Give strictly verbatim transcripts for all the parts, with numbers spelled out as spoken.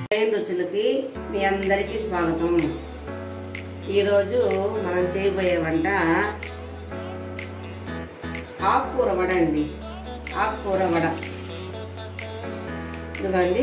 జైన్ రుచులకి మీ అందరికీ స్వాగతం. ఈరోజు మనం చేయబోయే వంట ఆకుకూర వడ అండి. ఆకుకూర వడ ఇదిగోండి,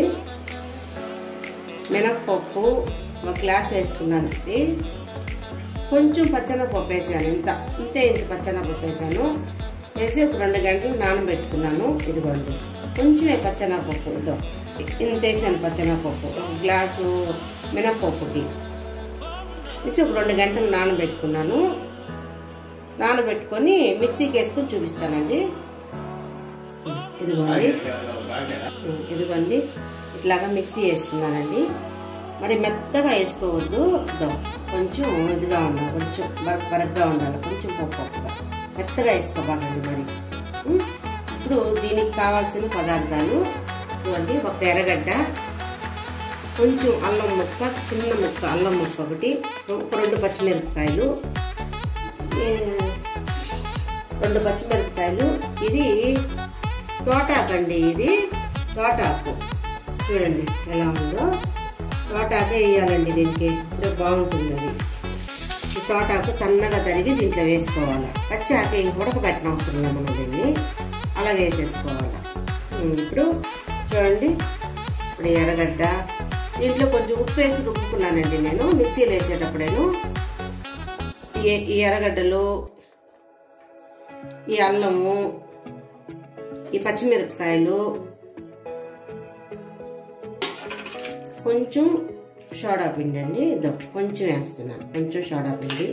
మినప్పప్పు ఒక గ్లాస్ వేసుకున్నాను. కొంచెం పచ్చెనపప్పు వేసాను, ఇంత ఇంతే ఇంత పచ్చెనపప్పు వేసాను. వేసి ఒక రెండు గంటలు నానబెట్టుకున్నాను. ఇదిగోండి కొంచెమే పచ్చెనపప్పు, ఇదో ఇంత వేసాను పచ్చెనపప్పు. ఒక గ్లాసు మినప్పప్పుకి వేసి ఒక రెండు గంటలు నానబెట్టుకున్నాను. నానబెట్టుకొని మిక్సీకి వేసుకొని చూపిస్తానండి. ఇదిగోండి ఇదిగోండి ఇట్లాగా మిక్సీ వేసుకున్నానండి. మరి మెత్తగా వేసుకోవద్దు, కొంచెం ఇదిగా ఉండాలి, కొంచెం బరక్ బరక్గా ఉండాలి, కొంచెం పప్పుగా మెత్తగా వేసుకోబాకండి. మరి ఇప్పుడు దీనికి కావాల్సిన పదార్థాలు చూడండి, ఒక ఎర్రగడ్డ, కొంచెం అల్లం ముక్క, చిన్న ముక్క అల్లం ముక్క ఒకటి, ఒక రెండు పచ్చిమిరపకాయలు, రెండు పచ్చిమిరపకాయలు. ఇది తోటాకండి, ఇది తోటాకు చూడండి ఎలా ఉందో. తోటాకే వేయాలండి దీనికి, ఇప్పుడు బాగుంటుంది. అది ఈ తోటాకు సన్నగా తరిగి దీంట్లో వేసుకోవాలి. పచ్చి ఆకే ఇంక ఉడకబెట్టిన అవసరం లేదు మనం, దీన్ని అలాగే వేసేసుకోవాలి. ఇప్పుడు చూడండి, ఇప్పుడు ఎర్రగడ్డ, దీంట్లో కొంచెం ఉప్పు వేసి రుబ్బుకున్నానండి నేను మిక్సీలో వేసేటప్పుడేను. ఈ ఎర్రగడ్డలు, ఈ అల్లము, ఈ పచ్చిమిరపకాయలు, కొంచెం సోడా పిండి అండి, ఇదో కొంచెం వేస్తున్నాను, కొంచెం సోడా పిండి.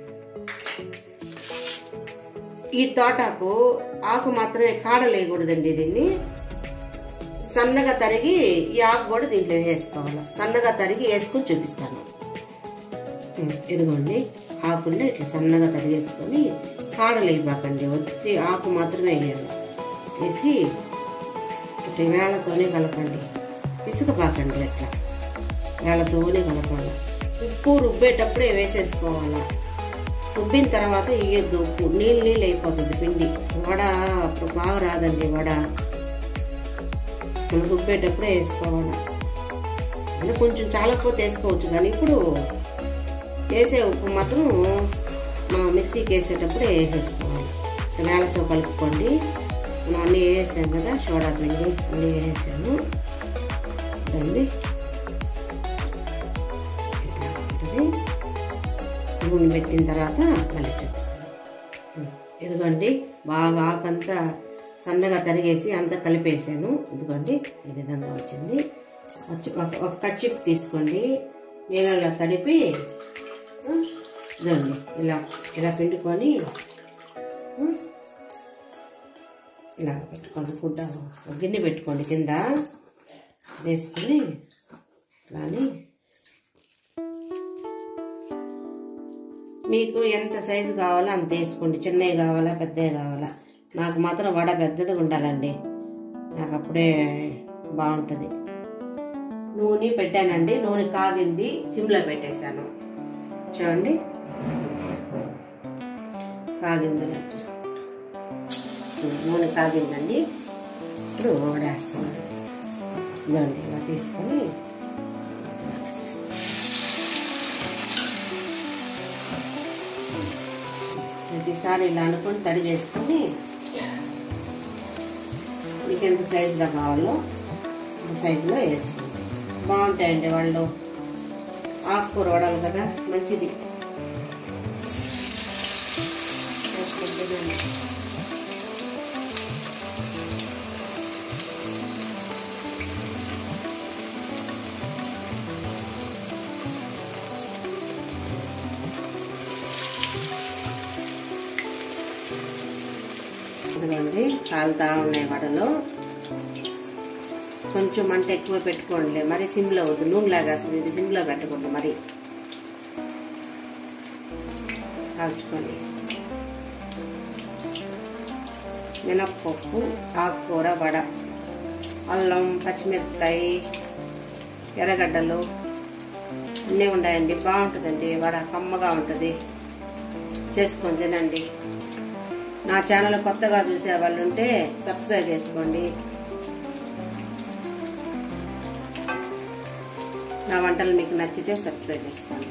ఈ తోటాకు ఆకు మాత్రమే, కాడలు వేయకూడదండి. దీన్ని సన్నగా తరిగి ఈ ఆకు కూడా దీంట్లో వేసుకోవాలి. సన్నగా తరిగి వేసుకొని చూపిస్తాను. ఇదిగోండి ఆకుల్లో ఇట్లా సన్నగా తరిగేసుకొని, కాడలు వేయబాకండి, వచ్చి ఆకు మాత్రమే వేయాలి. వేసి ఇట్లా వేళ్ళతోనే కలపండి, ఇసుకపాకండి, అట్లా వేళ్ళతోనే కలపాలి. ఉప్పు రుబ్బేటప్పుడే వేసేసుకోవాలి. రుబ్బిన తర్వాత వేయద్దు ఉప్పు, నీళ్ళు నీళ్ళు అయిపోతుంది పిండి. వడ అప్పుడు బాగా రాదండి వడ, మనం రుబ్బేటప్పుడే వేసుకోవాలి. అంటే కొంచెం చాలకపోతే వేసుకోవచ్చు, కానీ ఇప్పుడు వేసే ఉప్పు మాత్రం మనం మిక్సీకి వేసేటప్పుడే వేసేసుకోవాలి. వేళ్ళతో కలుపుకోండి. మనం అన్నీ వేసాం కదా, సోడా పిండి అన్నీ వేసాము. అండి నూనె పెట్టిన తర్వాత మళ్ళీ చూపిస్తాను. ఇదిగోండి బాగా ఆకంతా సన్నగా తరిగేసి అంతా కలిపేసాను. ఇదిగోండి ఈ విధంగా వచ్చింది. ఒక కచ్చిప్ తీసుకోండి, నీళ్ళలో తడిపి ఇదిగోండి ఇలా ఇలా పిండుకొని ఇలా పెట్టుకోండి. గుడ్డ గిన్నె పెట్టుకోండి, కింద వేసుకొని ఇలాని మీకు ఎంత సైజు కావాలో అంత వేసుకోండి. చిన్నవి కావాలా పెద్దవి కావాలా? నాకు మాత్రం వడ పెద్దది ఉండాలండి, నాకు అప్పుడే బాగుంటుంది. నూనె పెట్టానండి, నూనె కాగింది, సిమ్లో పెట్టేశాను. చూడండి కాగిందో చూసుకోండి. నూనె కాగిందండి. ఇప్పుడు వడేస్తున్నాను. ఇదండి ఇలా తీసుకొని ప్రతిసారి ఇలా అనుకొని తడి చేసుకొని, మీకు ఎంత సైజులో కావాలో అంత సైజులో వేసుకోండి. బాగుంటాయండి వాళ్ళు, ఆకుకూర వడలు కదా, మంచిది. ఇదిగోండి కాలుతా ఉన్నాయి వడలు. కొంచెం మంట ఎక్కువ పెట్టుకోండి, మరి సిమ్లో వద్దు, నూనెలాగా వస్తుంది. ఇది సిమ్లో పెట్టకూడదు, మరి కాల్చుకోండి. మినప్పప్పు, ఆకుకూర వడ, అల్లం, పచ్చిమిరపకాయ, ఎర్రగడ్డలు అన్నీ ఉన్నాయండి. బాగుంటుందండి వడ, కమ్మగా ఉంటుంది. చేసుకొని తినండి. నా ఛానల్ కొత్తగా చూసే వాళ్ళు ఉంటే సబ్స్క్రైబ్ చేసుకోండి. నా వంటలు మీకు నచ్చితే సబ్స్క్రైబ్ చేసుకోండి.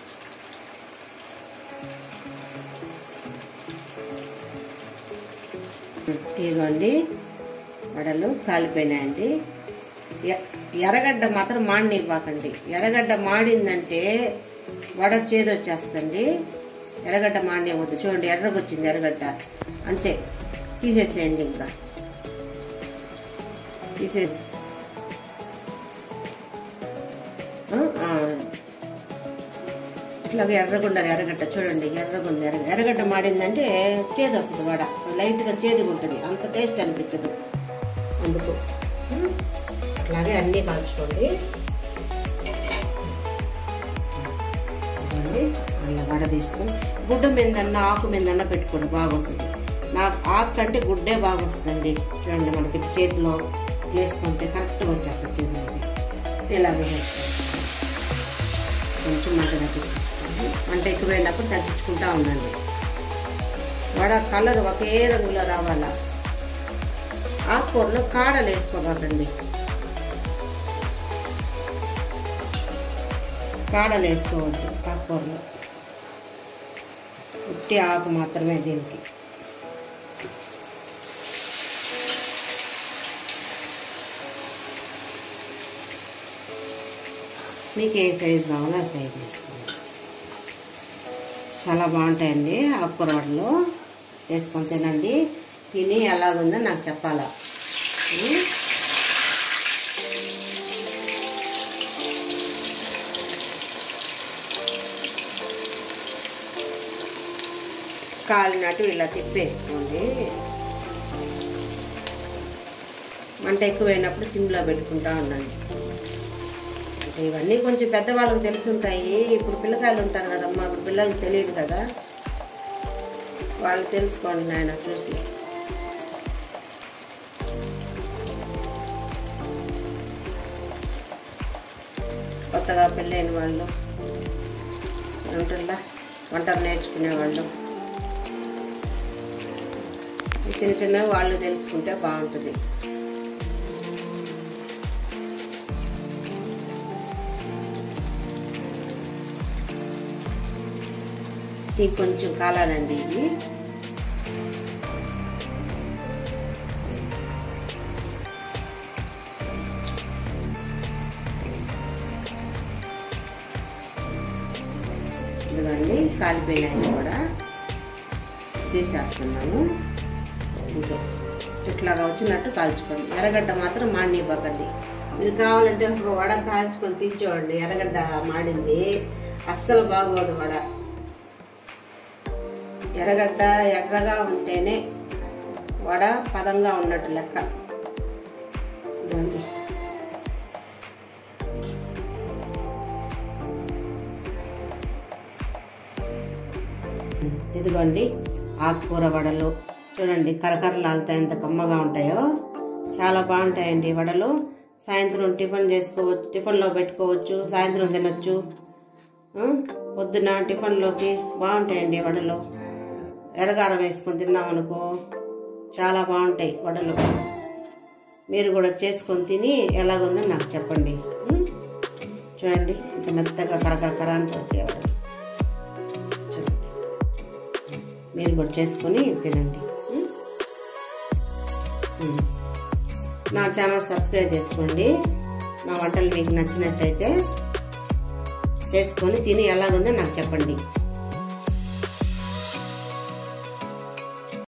ఇదిగోండి వడలు కాలిపోయినాయండి. ఎర్రగడ్డ మాత్రం మాడనివ్వకండి. ఎర్రగడ్డ మాడిందంటే వడ చేదు వచ్చేస్తుంది. ఎర్రగడ్డ మాడనివ్వద్దు. చూడండి ఎర్రగొచ్చింది ఎర్రగడ్డ, అంతే తీసేసేయండి. ఇంకా తీసే ఇట్లాగా ఎర్రగుండాలి ఎర్రగడ్డ. చూడండి ఎర్రగుంది. ఎర్ర ఎర్రగడ్డ మాడిందంటే చేదు వస్తుంది వడ, లైట్గా చేదుగా ఉంటుంది, అంత టేస్ట్ అనిపించదు. అందుకు అట్లాగే అన్నీ కాల్చుకోండి. అలా వడ తీసుకొని గుడ్డ మీదన్నా ఆకు మీదన్నా పెట్టుకోండి, బాగా వస్తుంది. నాకు ఆకు కంటే గుడ్డే బాగా వస్తుందండి. చూడండి మనకి చేతిలో వేసుకుంటే కరెక్ట్గా వచ్చేస్తుంది చేతులకి. ఇలాగే కొంచెం మంట తగ్గించేసుకోండి. మంట ఎక్కువైనప్పుడు తగ్గించుకుంటా ఉండండి. వడ కలర్ ఒకే రంగులో రావాలా. ఆకుకూరలో కాడలు వేసుకోబాకండి. కాడలు వేసుకోవద్దు ఆకుకూరలో, ఉట్టి ఆకు మాత్రమే దీనికి. మీకు ఏ సైజు కావాలో ఆ సైజు వేసుకోండి. చాలా బాగుంటాయండి ఆకుకూర వడలు, చేసుకొని తినండి. తిని ఎలాగుందో నాకు చెప్పాలా. కాలినట్టు ఇలా తిప్పేసుకోండి. మంట ఎక్కువైనప్పుడు సిమ్లో పెట్టుకుంటా ఉండండి. ఇవన్నీ కొంచెం పెద్దవాళ్ళకి తెలిసి ఉంటాయి. ఇప్పుడు పిల్లకాయలు ఉంటారు కదమ్మా, ఇప్పుడు పిల్లలకు తెలియదు కదా, వాళ్ళు తెలుసుకోండి నాయన చూసి. కొత్తగా పెళ్ళైన వాళ్ళు ఉంటుందా, వంటలు నేర్చుకునే వాళ్ళు, చిన్న చిన్నవి వాళ్ళు తెలుసుకుంటే బాగుంటుంది. ఇది కొంచెం కాలాలండి. ఇది ఇదిగోండి కాలిపోయినాయి కూడా తీసేస్తున్నాను. ఇంకే ఇట్లాగా వచ్చినట్టు కాల్చుకోండి. ఎర్రగడ్డ మాత్రం మాడినివ్వకండి. మీరు కావాలంటే ఒక వడ కాల్చుకొని తీసుకోండి. ఎర్రగడ్డ మాడింది అస్సలు బాగోదు వడ. ఎర్రగడ్డ ఎర్రగా ఉంటేనే వడ పదంగా ఉన్నట్టు లెక్క. ఇదిగోండి ఇదిగోండి ఆకుకూర వడలు చూడండి, కరకరలాలుతాయి, ఎంత కమ్మగా ఉంటాయో. చాలా బాగుంటాయండి వడలు. సాయంత్రం టిఫిన్ చేసుకోవచ్చు, టిఫిన్లో పెట్టుకోవచ్చు, సాయంత్రం తినొచ్చు, పొద్దున టిఫిన్లోకి బాగుంటాయండి వడలు. ఎర్రగారం వేసుకొని తిన్నామనుకో చాలా బాగుంటాయి వడలు. మీరు కూడా చేసుకొని తిని ఎలాగుందో నాకు చెప్పండి. చూడండి ఇంత మెత్తగా కరకరకర అంటే వచ్చేవాడు. చూడండి మీరు కూడా చేసుకొని తినండి. నా ఛానల్ సబ్స్క్రైబ్ చేసుకోండి. నా వంటలు మీకు నచ్చినట్టయితే చేసుకొని తిని ఎలాగుందో నాకు చెప్పండి.